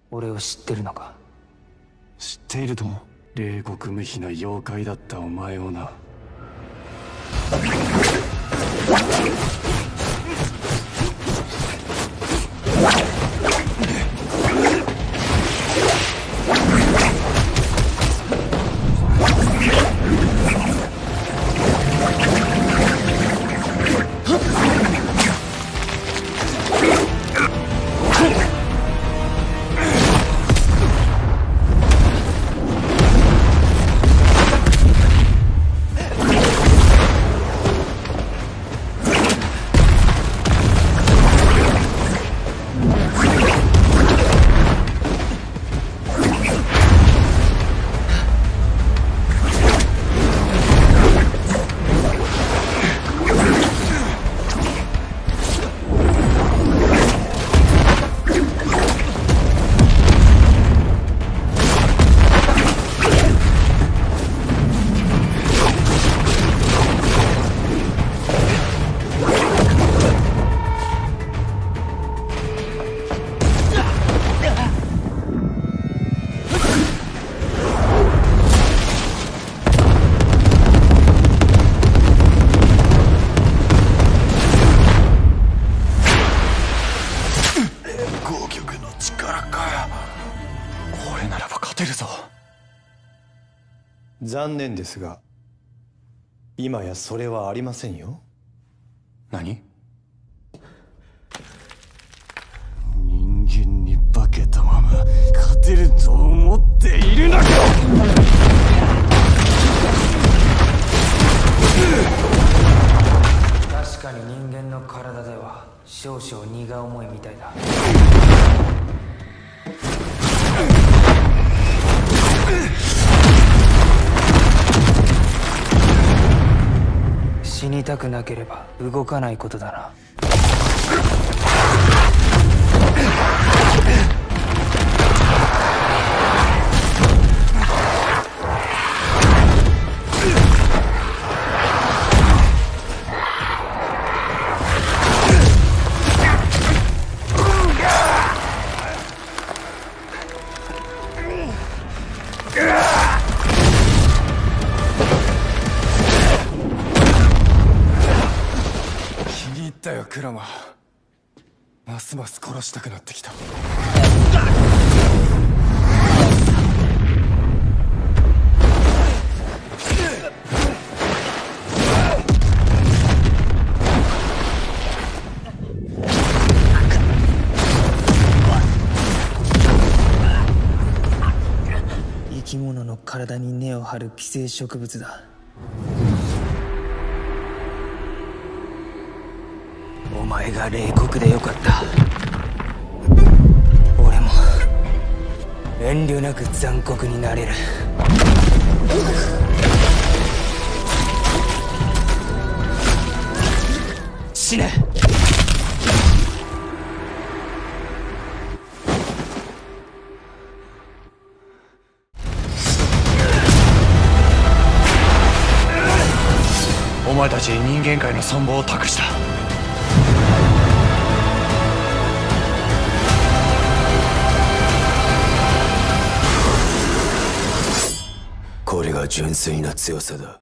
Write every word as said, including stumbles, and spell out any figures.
俺を知ってるのか？ 知っているとも。冷酷無比な妖怪だったお前をな。 残念ですが今やそれはありませんよ。 何？人間に化けたまま勝てると思っているのか！ 確かに人間の体では少々荷が重いみたいだ。死にたくなければ動かないことだな。 だよクラマ。ますます殺したくなってきた。 生き物の体に根を張る寄生植物だ。お前が冷酷でよかった。俺も遠慮なく残酷になれる。死ね。 お前たちに人間界の存亡を託した。 これが純粋な強さだ。